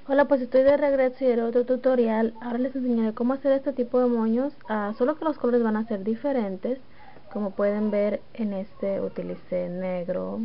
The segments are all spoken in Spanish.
Hola, pues estoy de regreso y haré otro tutorial. Ahora les enseñaré cómo hacer este tipo de moños, solo que los colores van a ser diferentes. Como pueden ver, en este utilicé negro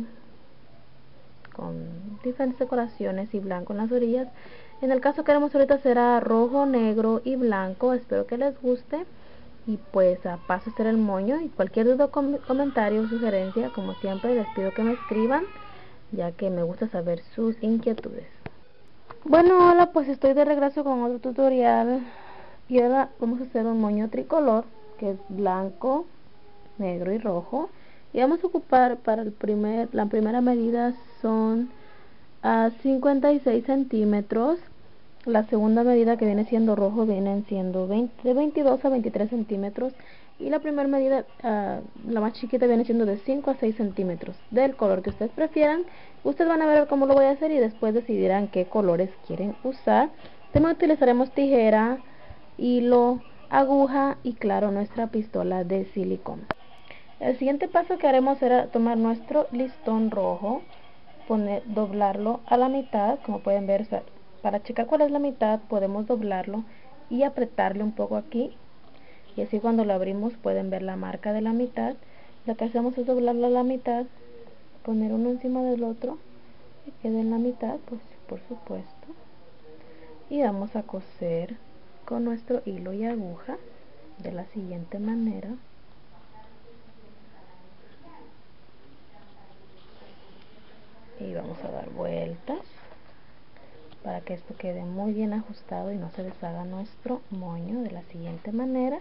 con diferentes decoraciones y blanco en las orillas. En el caso que haremos ahorita será rojo, negro y blanco. Espero que les guste. Y pues paso a hacer el moño, y cualquier duda, comentario o sugerencia, como siempre les pido que me escriban, ya que me gusta saber sus inquietudes. Bueno, hola, pues estoy de regreso con otro tutorial y ahora vamos a hacer un moño tricolor que es blanco, negro y rojo, y vamos a ocupar para la primera medida son 56 centímetros. La segunda medida, que viene siendo rojo, vienen siendo de 22 a 23 centímetros, y la primera medida, la más chiquita, viene siendo de 5 a 6 centímetros del color que ustedes prefieran. Ustedes van a ver cómo lo voy a hacer y después decidirán qué colores quieren usar. También utilizaremos tijera, hilo, aguja y, claro, nuestra pistola de silicón. El siguiente paso que haremos será tomar nuestro listón rojo, doblarlo a la mitad, como pueden ver. Para checar cuál es la mitad, podemos doblarlo y apretarle un poco aquí, y así cuando lo abrimos pueden ver la marca de la mitad. Lo que hacemos es doblarlo a la mitad, poner uno encima del otro, que quede en la mitad, pues por supuesto, y vamos a coser con nuestro hilo y aguja de la siguiente manera. Y vamos a dar vueltas para que esto quede muy bien ajustado y no se deshaga nuestro moño, de la siguiente manera.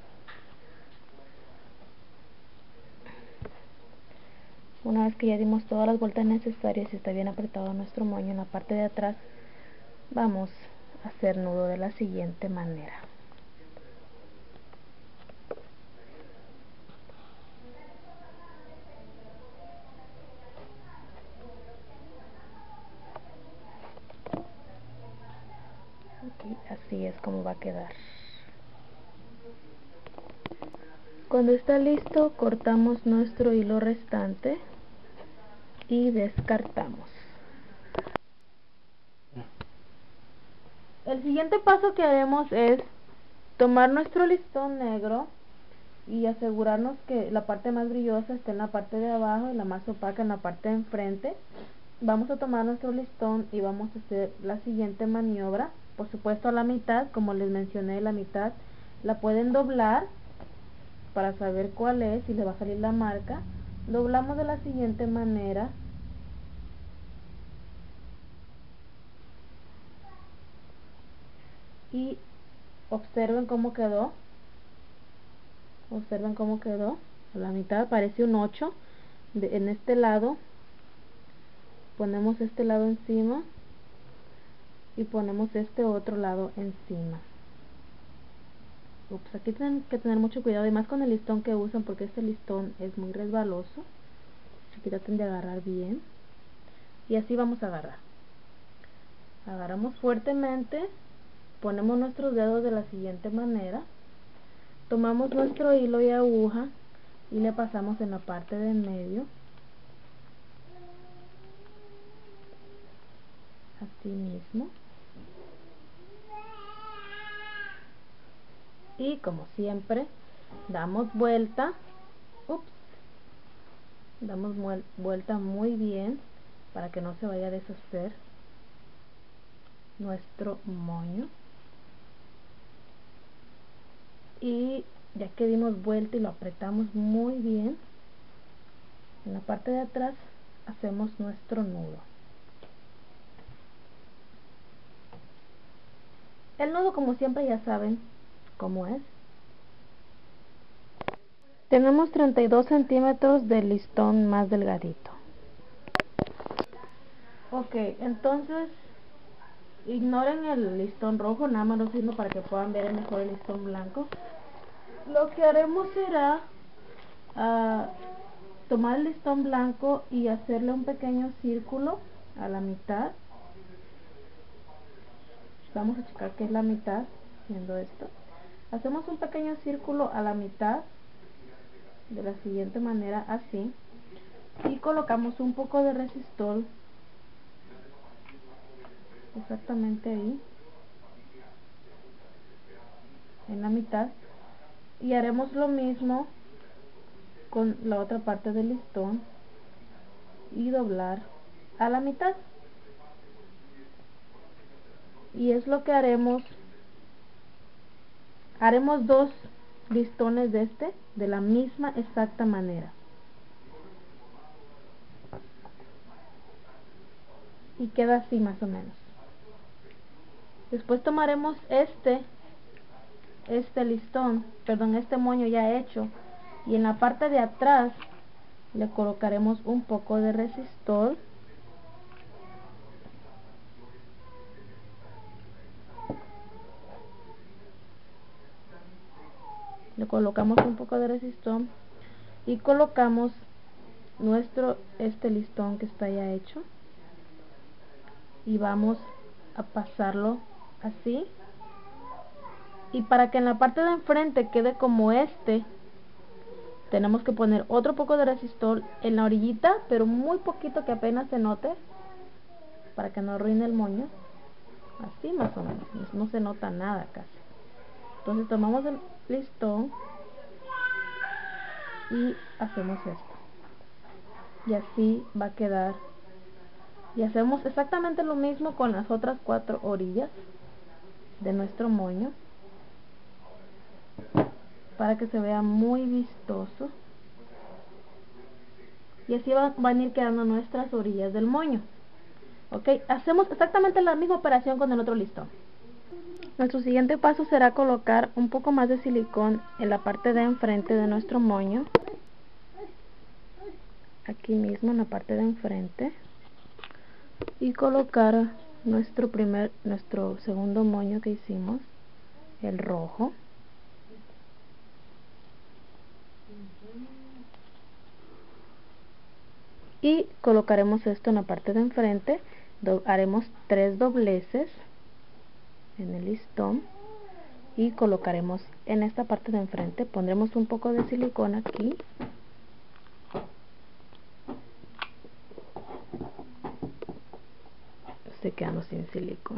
Una vez que ya dimos todas las vueltas necesarias y está bien apretado nuestro moño, en la parte de atrás vamos a hacer nudo de la siguiente manera. Okay, así es como va a quedar. Cuando está listo, cortamos nuestro hilo restante y descartamos. El siguiente paso que haremos es tomar nuestro listón negro y asegurarnos que la parte más brillosa esté en la parte de abajo y la más opaca en la parte de enfrente. Vamos a tomar nuestro listón y vamos a hacer la siguiente maniobra. Por supuesto, a la mitad, como les mencioné, la mitad la pueden doblar para saber cuál es y le va a salir la marca. Doblamos de la siguiente manera y observen cómo quedó. Observen cómo quedó. A la mitad parece un 8. En este lado ponemos este lado encima y ponemos este otro lado encima. Ups, aquí tienen que tener mucho cuidado, y más con el listón que usan, porque este listón es muy resbaloso. Así que traten de agarrar bien, y así vamos a agarrar. Agarramos fuertemente, ponemos nuestros dedos de la siguiente manera, tomamos nuestro hilo y aguja y le pasamos en la parte de en medio, así mismo. Y como siempre, damos vuelta. Ups, damos vuelta muy bien para que no se vaya a deshacer nuestro moño. Y ya que dimos vuelta y lo apretamos muy bien, en la parte de atrás hacemos nuestro nudo. El nudo, como siempre, ya saben cómo es. Tenemos 32 centímetros de listón más delgadito. Ok, entonces ignoren el listón rojo, nada más lo sirvo para que puedan ver mejor el listón blanco. Lo que haremos será tomar el listón blanco y hacerle un pequeño círculo a la mitad. Vamos a checar que es la mitad, haciendo esto. Hacemos un pequeño círculo a la mitad de la siguiente manera, así, y colocamos un poco de resistol exactamente ahí en la mitad, y haremos lo mismo con la otra parte del listón y doblar a la mitad, y es lo que haremos dos listones de la misma exacta manera, y queda así más o menos. Después tomaremos este moño ya hecho, y en la parte de atrás le colocaremos un poco de resistor, le colocamos un poco de resistor y colocamos este listón que está ya hecho, y vamos a pasarlo así, y para que en la parte de enfrente quede como tenemos que poner otro poco de resistor en la orillita, pero muy poquito, que apenas se note, para que no arruine el moño. Así más o menos, no se nota nada casi. Entonces tomamos el listón y hacemos esto, y así va a quedar. Y hacemos exactamente lo mismo con las otras 4 orillas de nuestro moño, para que se vea muy vistoso, y así van a ir quedando nuestras orillas del moño. Ok, hacemos exactamente la misma operación con el otro listón. Nuestro siguiente paso será colocar un poco más de silicón en la parte de enfrente de nuestro moño, aquí mismo en la parte de enfrente, y colocar nuestro segundo moño que hicimos, el rojo, y colocaremos esto en la parte de enfrente. Haremos 3 dobleces en el listón y colocaremos en esta parte de enfrente, pondremos un poco de silicona aquí, estoy quedando sin silicona.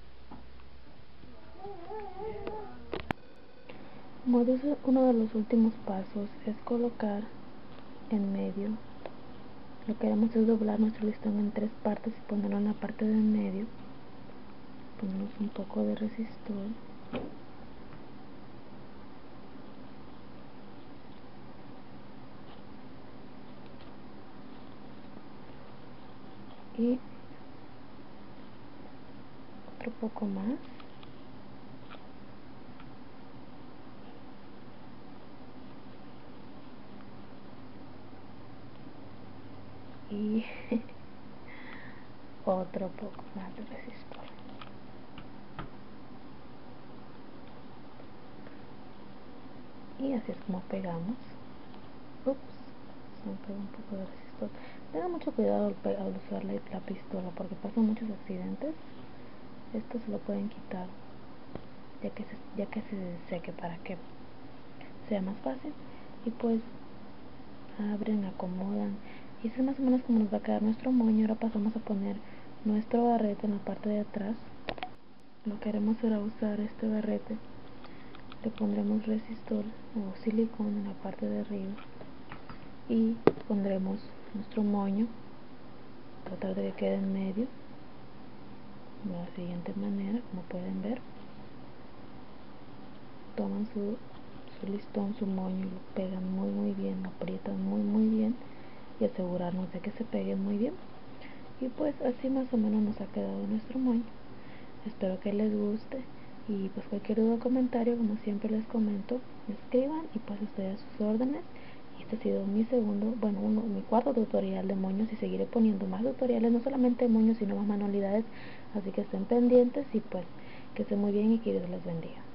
Como dice, uno de los últimos pasos es colocar en medio. Lo que haremos es doblar nuestro listón en 3 partes y ponerlo en la parte de en medio. Ponemos un poco de resistor y otro poco más, y otro poco más de resistor. Y así es como pegamos. Ups, se me pega un poco de resistor. Tengan mucho cuidado al usar la pistola, porque pasan muchos accidentes. Esto se lo pueden quitar ya que se seque, para que sea más fácil. Y pues abren, acomodan, y así es más o menos como nos va a quedar nuestro moño. Ahora pasamos a poner nuestro barrete en la parte de atrás. Lo que haremos será usar este barrete, le pondremos resistor o silicón en la parte de arriba y pondremos nuestro moño, tratar de que quede en medio de la siguiente manera, como pueden ver. Toman su listón, su moño, y lo pegan muy bien, lo aprietan muy bien, y asegurarnos de que se pegue muy bien. Y pues así más o menos nos ha quedado nuestro moño. Espero que les guste, y pues cualquier duda o comentario, como siempre les comento, me escriban, y pues estoy a sus órdenes. Y este ha sido mi mi cuarto tutorial de moños, y seguiré poniendo más tutoriales, no solamente de moños sino más manualidades, así que estén pendientes, y pues que estén muy bien y que Dios les bendiga.